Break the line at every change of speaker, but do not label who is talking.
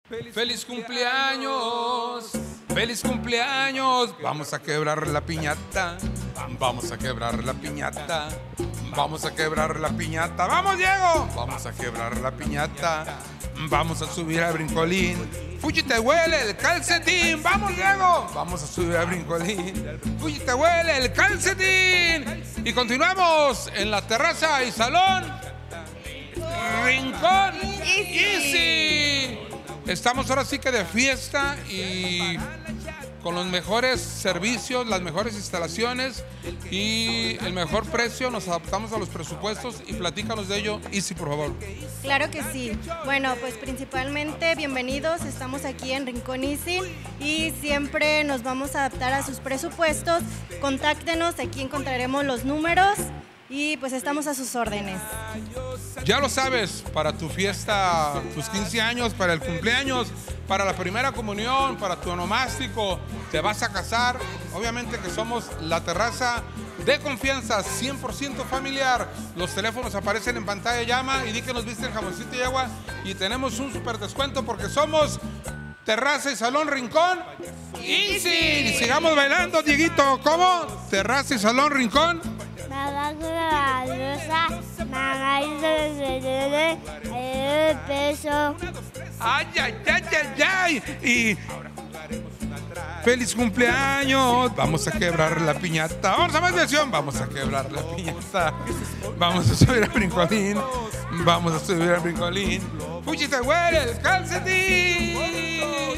¡Feliz cumpleaños! ¡Feliz cumpleaños! Vamos a quebrar la piñata. Vamos a quebrar la piñata. Vamos a quebrar la piñata. ¡Vamos, Diego! Vamos a quebrar la piñata. Vamos a subir al brincolín. ¡Fuchi, te huele el calcetín! ¡Vamos, Diego! Vamos a subir al brincolín. ¡Fuchi, te huele el calcetín! Y continuamos en la terraza y salón Rincón Easy. Estamos ahora sí que de fiesta y con los mejores servicios, las mejores instalaciones y el mejor precio. Nos adaptamos a los presupuestos y platícanos de ello, Easy, por favor.
Claro que sí. Bueno, pues principalmente bienvenidos. Estamos aquí en Rincón Easy y siempre nos vamos a adaptar a sus presupuestos. Contáctenos, aquí encontraremos los números y pues estamos a sus órdenes.
Ya lo sabes, para tu fiesta, tus 15 años, para el cumpleaños, para la primera comunión, para tu onomástico, te vas a casar. Obviamente que somos la terraza de confianza, 100% familiar. Los teléfonos aparecen en pantalla, llama y di que nos viste el jamoncito y agua y tenemos un súper descuento porque somos Terraza y Salón Rincón Easy. Y sigamos bailando, Dieguito. ¿Cómo? Terraza y Salón Rincón.
Mamá con la rosa, mamá hizo el peso.
¡Ay, ay, ay, ay, ay! Y ¡feliz cumpleaños! Vamos a quebrar la piñata. Vamos a más versión. Vamos a quebrar la piñata. Vamos a subir al brincolín. Vamos a subir al brincolín. ¡Fuchi, te huele el calcetín!